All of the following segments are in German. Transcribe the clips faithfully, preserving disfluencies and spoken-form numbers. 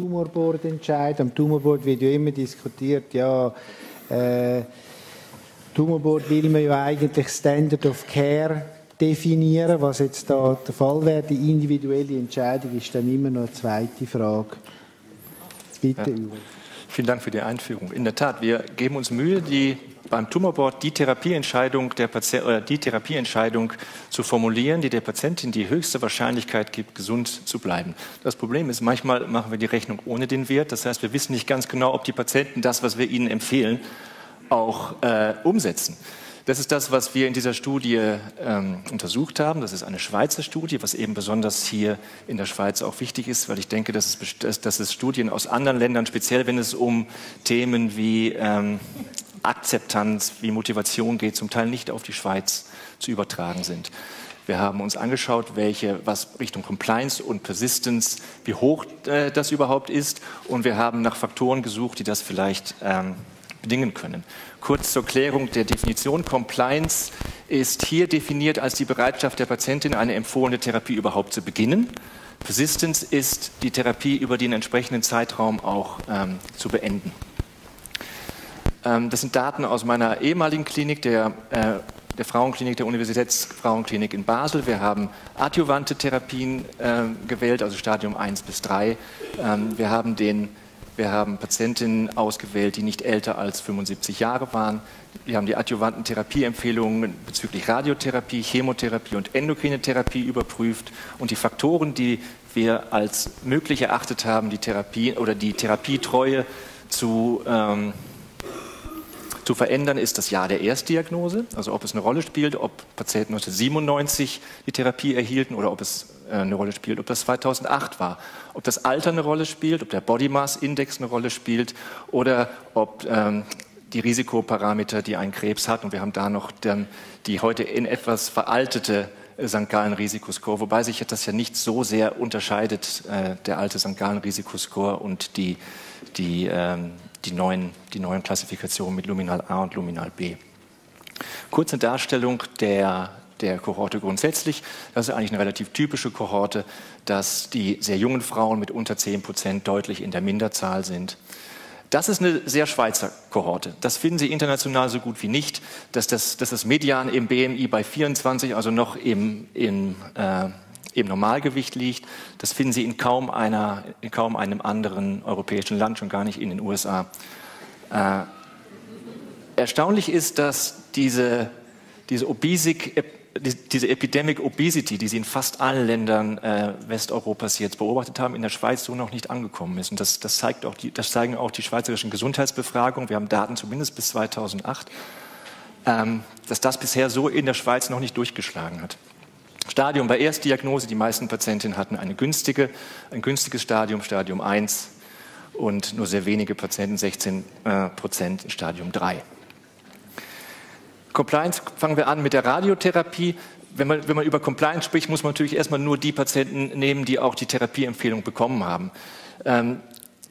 Tumorboard entscheiden. Am Tumorboard wird ja immer diskutiert, ja, äh, Tumorboard will man ja eigentlich Standard of Care definieren, was jetzt da der Fall wäre. Die individuelle Entscheidung ist dann immer noch eine zweite Frage. Bitte, ja. Vielen Dank für die Einführung. In der Tat, wir geben uns Mühe, die beim Tumorboard die Therapieentscheidung, der Patient, oder die Therapieentscheidung zu formulieren, die der Patientin die höchste Wahrscheinlichkeit gibt, gesund zu bleiben. Das Problem ist, manchmal machen wir die Rechnung ohne den Wert. Das heißt, wir wissen nicht ganz genau, ob die Patienten das, was wir ihnen empfehlen, auch äh, umsetzen. Das ist das, was wir in dieser Studie ähm, untersucht haben. Das ist eine Schweizer Studie, was eben besonders hier in der Schweiz auch wichtig ist, weil ich denke, dass es, dass es Studien aus anderen Ländern, speziell wenn es um Themen wie ähm, Akzeptanz, wie Motivation geht, zum Teil nicht auf die Schweiz zu übertragen sind. Wir haben uns angeschaut, welche, was Richtung Compliance und Persistence, wie hoch äh, das überhaupt ist, und wir haben nach Faktoren gesucht, die das vielleicht ähm, bedingen können. Kurz zur Klärung der Definition. Compliance ist hier definiert als die Bereitschaft der Patientin, eine empfohlene Therapie überhaupt zu beginnen. Persistence ist die Therapie über den entsprechenden Zeitraum auch ähm, zu beenden. Ähm, das sind Daten aus meiner ehemaligen Klinik, der, äh, der Frauenklinik, der Universitätsfrauenklinik in Basel. Wir haben adjuvante Therapien äh, gewählt, also Stadium eins bis drei. Ähm, wir haben den Wir haben Patientinnen ausgewählt, die nicht älter als fünfundsiebzig Jahre waren. Wir haben die adjuvanten Therapieempfehlungen bezüglich Radiotherapie, Chemotherapie und endokrine Therapie überprüft. Und die Faktoren, die wir als möglich erachtet haben, die Therapie oder die Therapietreue zu, ähm, zu verändern, ist das Jahr der Erstdiagnose. Also ob es eine Rolle spielt, ob Patienten neunzehnhundertsiebenundneunzig die Therapie erhielten oder ob es eine Rolle spielt, ob das zweitausendacht war, ob das Alter eine Rolle spielt, ob der Body Mass Index eine Rolle spielt oder ob ähm, die Risikoparameter, die einen Krebs hat, und wir haben da noch dann die heute in etwas veraltete Sankt Gallen-Risikoscore, wobei sich das ja nicht so sehr unterscheidet, äh, der alte Sankt Gallen-Risikoscore und die, die, ähm, die, neuen, die neuen Klassifikationen mit Luminal A und Luminal B. Kurze Darstellung der der Kohorte grundsätzlich. Das ist eigentlich eine relativ typische Kohorte, dass die sehr jungen Frauen mit unter zehn Prozent deutlich in der Minderzahl sind. Das ist eine sehr Schweizer Kohorte. Das finden Sie international so gut wie nicht, dass das, dass das Median im B M I bei vierundzwanzig, also noch im, im, äh, im Normalgewicht liegt. Das finden Sie in kaum, einer, in kaum einem anderen europäischen Land, schon gar nicht in den U S A. Äh, erstaunlich ist, dass diese, diese Obesik Diese Epidemic Obesity, die Sie in fast allen Ländern äh, Westeuropas jetzt beobachtet haben, in der Schweiz so noch nicht angekommen ist. Und das, das, zeigt auch die, das zeigen auch die schweizerischen Gesundheitsbefragungen. Wir haben Daten zumindest bis zweitausendacht, ähm, dass das bisher so in der Schweiz noch nicht durchgeschlagen hat. Stadium bei Erstdiagnose, die meisten Patientinnen hatten eine günstige, ein günstiges Stadium, Stadium eins, und nur sehr wenige Patienten, sechzehn Prozent, in Stadium drei. Compliance, fangen wir an mit der Radiotherapie. Wenn man, wenn man über Compliance spricht, muss man natürlich erstmal nur die Patienten nehmen, die auch die Therapieempfehlung bekommen haben. Ähm,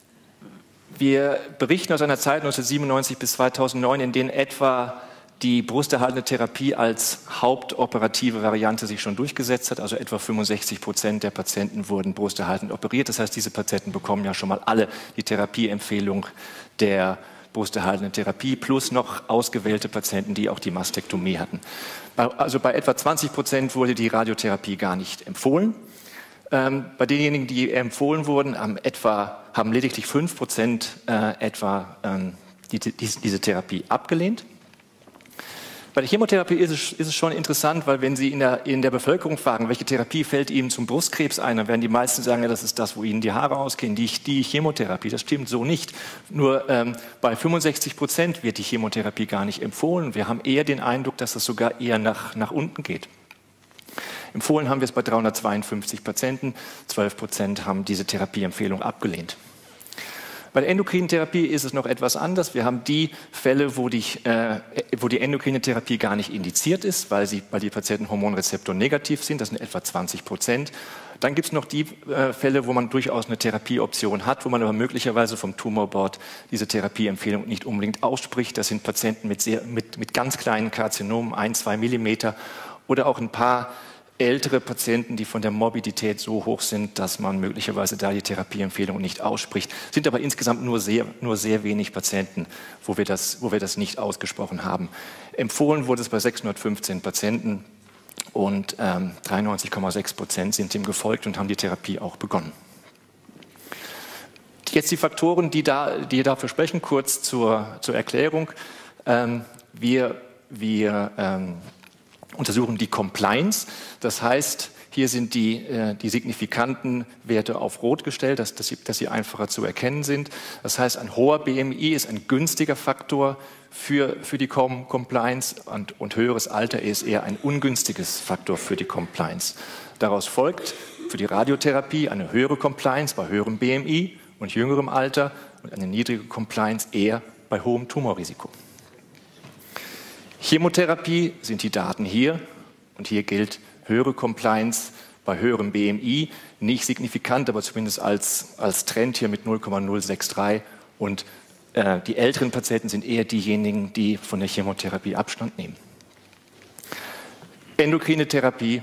wir berichten aus einer Zeit neunzehnhundertsiebenundneunzig bis zweitausendneun, in denen etwa die brusterhaltende Therapie als hauptoperative Variante sich schon durchgesetzt hat. Also etwa fünfundsechzig Prozent der Patienten wurden brusterhaltend operiert. Das heißt, diese Patienten bekommen ja schon mal alle die Therapieempfehlung der brusterhaltende Therapie plus noch ausgewählte Patienten, die auch die Mastektomie hatten. Also bei etwa zwanzig Prozent wurde die Radiotherapie gar nicht empfohlen. Ähm, bei denjenigen, die empfohlen wurden, haben, etwa, haben lediglich fünf Prozent äh, etwa ähm, die, die, diese Therapie abgelehnt. Bei der Chemotherapie ist es, ist es schon interessant, weil wenn Sie in der, in der Bevölkerung fragen, welche Therapie fällt Ihnen zum Brustkrebs ein, dann werden die meisten sagen, ja, das ist das, wo Ihnen die Haare ausgehen, die, die Chemotherapie. Das stimmt so nicht. Nur ähm, bei fünfundsechzig Prozent wird die Chemotherapie gar nicht empfohlen. Wir haben eher den Eindruck, dass es sogar eher nach, nach unten geht. Empfohlen haben wir es bei dreihundertzweiundfünfzig Patienten. zwölf Prozent haben diese Therapieempfehlung abgelehnt. Bei der endokrinen Therapie ist es noch etwas anders. Wir haben die Fälle, wo die, äh, wo die endokrine Therapie gar nicht indiziert ist, weil, sie, weil die Patienten Hormonrezeptor negativ sind. Das sind etwa zwanzig Prozent. Dann gibt es noch die äh, Fälle, wo man durchaus eine Therapieoption hat, wo man aber möglicherweise vom Tumorboard diese Therapieempfehlung nicht unbedingt ausspricht. Das sind Patienten mit, sehr, mit, mit ganz kleinen Karzinomen, ein, zwei Millimeter, oder auch ein paar ältere Patienten, die von der Morbidität so hoch sind, dass man möglicherweise da die Therapieempfehlung nicht ausspricht. Sind aber insgesamt nur sehr, nur sehr wenig Patienten, wo wir, das, wo wir das nicht ausgesprochen haben. Empfohlen wurde es bei sechshundertfünfzehn Patienten und ähm, dreiundneunzig Komma sechs Prozent sind dem gefolgt und haben die Therapie auch begonnen. Jetzt die Faktoren, die, da, die dafür sprechen, kurz zur, zur Erklärung. Ähm, wir wir ähm, untersuchen die Compliance, das heißt, hier sind die, äh, die signifikanten Werte auf Rot gestellt, dass, dass, sie, dass sie einfacher zu erkennen sind. Das heißt, ein hoher B M I ist ein günstiger Faktor für, für die Com Compliance und, und höheres Alter ist eher ein ungünstiges Faktor für die Compliance. Daraus folgt für die Radiotherapie eine höhere Compliance bei höherem B M I und jüngerem Alter und eine niedrige Compliance eher bei hohem Tumorrisiko. Chemotherapie sind die Daten hier und hier gilt höhere Compliance bei höherem B M I, nicht signifikant, aber zumindest als, als Trend hier mit null Komma null sechs drei und äh, die älteren Patienten sind eher diejenigen, die von der Chemotherapie Abstand nehmen. Endokrine Therapie,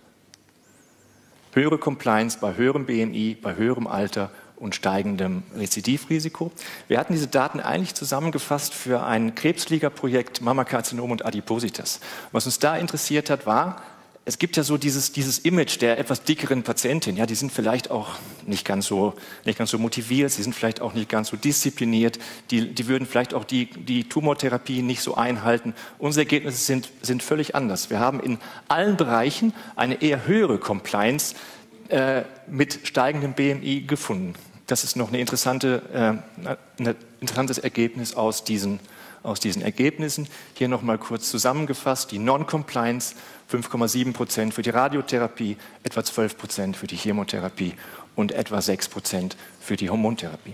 höhere Compliance bei höherem B M I, bei höherem Alter und steigendem Rezidivrisiko. Wir hatten diese Daten eigentlich zusammengefasst für ein Krebsliga-Projekt Mammakarzinom und Adipositas. Was uns da interessiert hat, war, es gibt ja so dieses, dieses Image der etwas dickeren Patientin. Ja, die sind vielleicht auch nicht ganz so, nicht ganz so motiviert, sie sind vielleicht auch nicht ganz so diszipliniert, die, die würden vielleicht auch die, die Tumortherapie nicht so einhalten. Unsere Ergebnisse sind, sind völlig anders. Wir haben in allen Bereichen eine eher höhere Compliance äh, mit steigendem B M I gefunden. Das ist noch eine interessante, äh, ein interessantes Ergebnis aus diesen, aus diesen Ergebnissen. Hier nochmal kurz zusammengefasst, die Non-Compliance, fünf Komma sieben Prozent für die Radiotherapie, etwa zwölf Prozent für die Chemotherapie und etwa sechs Prozent für die Hormontherapie.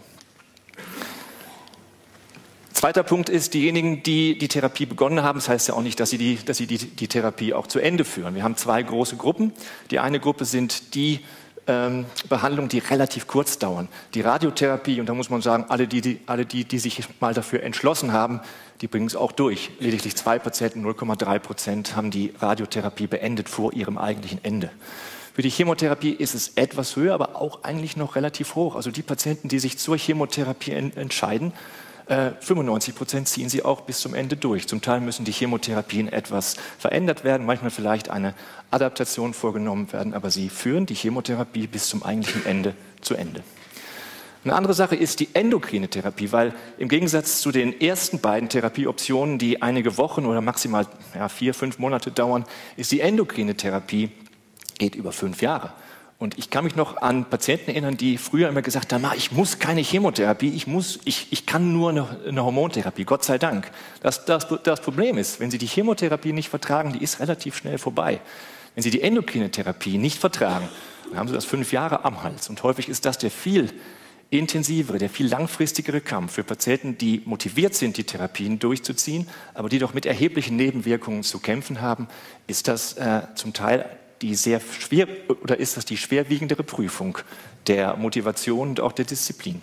Zweiter Punkt ist, diejenigen, die die Therapie begonnen haben, das heißt ja auch nicht, dass sie die, dass sie die, die Therapie auch zu Ende führen. Wir haben zwei große Gruppen. Die eine Gruppe sind die ähm, Behandlungen, die relativ kurz dauern. Die Radiotherapie, und da muss man sagen, alle die, die, alle die, die sich mal dafür entschlossen haben, die bringen es auch durch. Lediglich zwei Patienten, null Komma drei Prozent, haben die Radiotherapie beendet vor ihrem eigentlichen Ende. Für die Chemotherapie ist es etwas höher, aber auch eigentlich noch relativ hoch. Also die Patienten, die sich zur Chemotherapie en entscheiden, äh, fünfundneunzig Prozent ziehen sie auch bis zum Ende durch. Zum Teil müssen die Chemotherapien etwas verändert werden, manchmal vielleicht eine Adaptation vorgenommen werden, aber sie führen die Chemotherapie bis zum eigentlichen Ende zu Ende. Eine andere Sache ist die endokrine Therapie, weil im Gegensatz zu den ersten beiden Therapieoptionen, die einige Wochen oder maximal ja, vier, fünf Monate dauern, ist die endokrine Therapie geht über fünf Jahre. Und ich kann mich noch an Patienten erinnern, die früher immer gesagt haben, ich muss keine Chemotherapie, ich, muss, ich, ich kann nur eine, eine Hormontherapie, Gott sei Dank. Das, das, das Problem ist, wenn Sie die Chemotherapie nicht vertragen, die ist relativ schnell vorbei. Wenn Sie die endokrine Therapie nicht vertragen, dann haben Sie das fünf Jahre am Hals. Und häufig ist das der viel intensivere, der viel langfristigere Kampf für Patienten, die motiviert sind, die Therapien durchzuziehen, aber die doch mit erheblichen Nebenwirkungen zu kämpfen haben, ist das äh, zum Teil die sehr schwer oder ist das die schwerwiegendere Prüfung der Motivation und auch der Disziplin.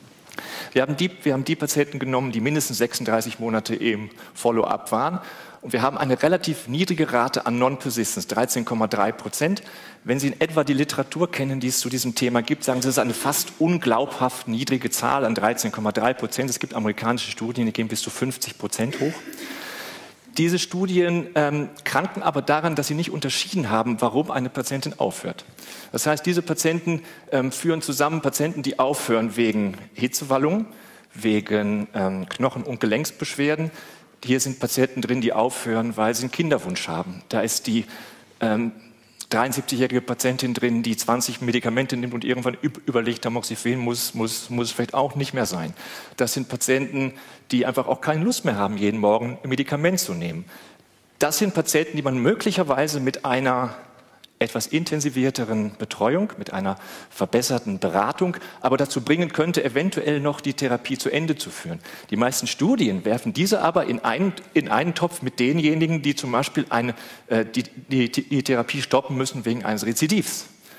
Wir haben die, wir haben die Patienten genommen, die mindestens sechsunddreißig Monate im Follow-up waren. Und wir haben eine relativ niedrige Rate an Non-Persistence, dreizehn Komma drei Prozent. Wenn Sie in etwa die Literatur kennen, die es zu diesem Thema gibt, sagen Sie, das ist eine fast unglaubhaft niedrige Zahl an dreizehn Komma drei Prozent. Es gibt amerikanische Studien, die gehen bis zu fünfzig Prozent hoch. Diese Studien ähm, kranken aber daran, dass sie nicht unterschieden haben, warum eine Patientin aufhört. Das heißt, diese Patienten ähm, führen zusammen Patienten, die aufhören wegen Hitzewallung, wegen ähm, Knochen- und Gelenksbeschwerden. Hier sind Patienten drin, die aufhören, weil sie einen Kinderwunsch haben. Da ist die ähm, dreiundsiebzigjährige Patientin drin, die zwanzig Medikamente nimmt und irgendwann überlegt, Tamoxifen muss, muss, muss es vielleicht auch nicht mehr sein. Das sind Patienten, die einfach auch keine Lust mehr haben, jeden Morgen ein Medikament zu nehmen. Das sind Patienten, die man möglicherweise mit einer etwas intensivierteren Betreuung, mit einer verbesserten Beratung, aber dazu bringen könnte, eventuell noch die Therapie zu Ende zu führen. Die meisten Studien werfen diese aber in einen, in einen Topf mit denjenigen, die zum Beispiel eine, äh, die, die, die Therapie stoppen müssen wegen eines Rezidivs.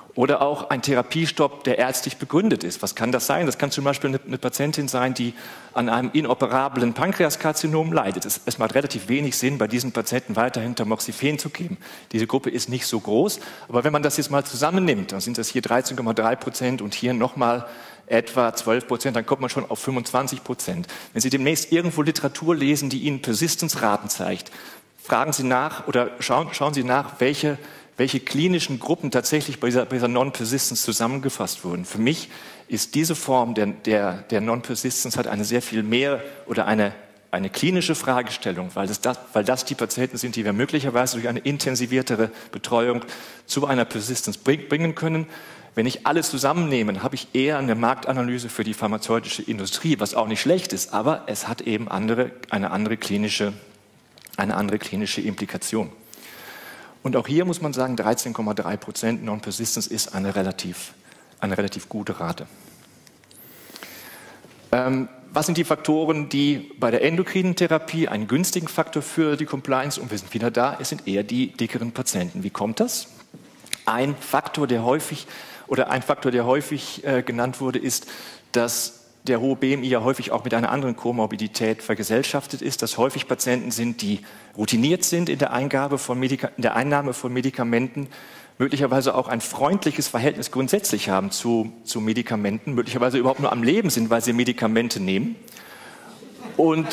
Oder auch ein Therapiestopp, der ärztlich begründet ist. Was kann das sein? Das kann zum Beispiel eine, eine Patientin sein, die an einem inoperablen Pankreaskarzinom leidet. Es, es macht relativ wenig Sinn, bei diesen Patienten weiterhin Tamoxifen zu geben. Diese Gruppe ist nicht so groß, aber wenn man das jetzt mal zusammennimmt, dann sind das hier dreizehn Komma drei Prozent und hier nochmal etwa zwölf Prozent, dann kommt man schon auf fünfundzwanzig Prozent. Wenn Sie demnächst irgendwo Literatur lesen, die Ihnen Persistenzraten zeigt, fragen Sie nach oder schauen, schauen Sie nach, welche welche klinischen Gruppen tatsächlich bei dieser, bei dieser Non-Persistence zusammengefasst wurden. Für mich ist diese Form der, der, der Non-Persistence halt eine sehr viel mehr oder eine, eine klinische Fragestellung, weil das, weil das die Patienten sind, die wir möglicherweise durch eine intensiviertere Betreuung zu einer Persistence bringen können. Wenn ich alles zusammennehme, habe ich eher eine Marktanalyse für die pharmazeutische Industrie, was auch nicht schlecht ist, aber es hat eben andere, eine, andere klinische, eine andere klinische Implikation. Und auch hier muss man sagen, dreizehn Komma drei Prozent Non-Persistence ist eine relativ, eine relativ gute Rate. Ähm, was sind die Faktoren, die bei der endokrinen Therapie einen günstigen Faktor für die Compliance, und wir sind wieder da, es sind eher die dickeren Patienten. Wie kommt das? Ein Faktor, der häufig, oder ein Faktor, der häufig äh, genannt wurde, ist, dass der hohe B M I ja häufig auch mit einer anderen Komorbidität vergesellschaftet ist, dass häufig Patienten sind, die routiniert sind in der, Eingabe von Medika- in der Einnahme von Medikamenten, möglicherweise auch ein freundliches Verhältnis grundsätzlich haben zu, zu Medikamenten, möglicherweise überhaupt nur am Leben sind, weil sie Medikamente nehmen. Und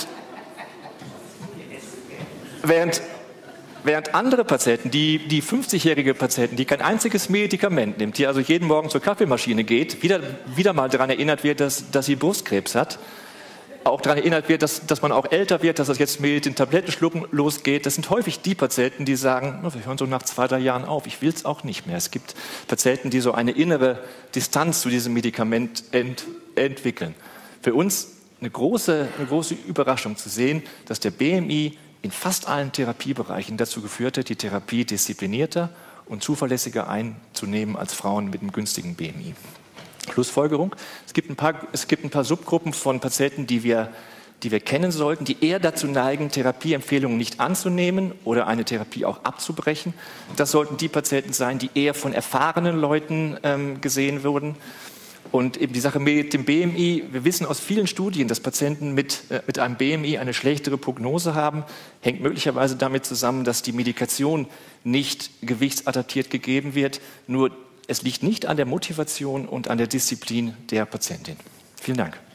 während Während andere Patienten, die, die fünfzigjährige Patienten, die kein einziges Medikament nimmt, die also jeden Morgen zur Kaffeemaschine geht, wieder, wieder mal daran erinnert wird, dass, dass sie Brustkrebs hat, auch daran erinnert wird, dass, dass man auch älter wird, dass das jetzt mit den Tablettenschlucken losgeht. Das sind häufig die Patienten, die sagen, wir hören so nach zwei, drei Jahren auf, ich will es auch nicht mehr. Es gibt Patienten, die so eine innere Distanz zu diesem Medikament ent, entwickeln. Für uns eine große, eine große Überraschung zu sehen, dass der B M I in fast allen Therapiebereichen dazu geführt hat, die Therapie disziplinierter und zuverlässiger einzunehmen als Frauen mit einem günstigen B M I. Schlussfolgerung: Es gibt ein paar, es gibt ein paar Subgruppen von Patienten, die wir, die wir kennen sollten, die eher dazu neigen, Therapieempfehlungen nicht anzunehmen oder eine Therapie auch abzubrechen. Das sollten die Patienten sein, die eher von erfahrenen Leuten ähm, gesehen wurden. Und eben die Sache mit dem B M I, wir wissen aus vielen Studien, dass Patienten mit, äh, mit einem B M I eine schlechtere Prognose haben, hängt möglicherweise damit zusammen, dass die Medikation nicht gewichtsadaptiert gegeben wird. Nur es liegt nicht an der Motivation und an der Disziplin der Patientin. Vielen Dank.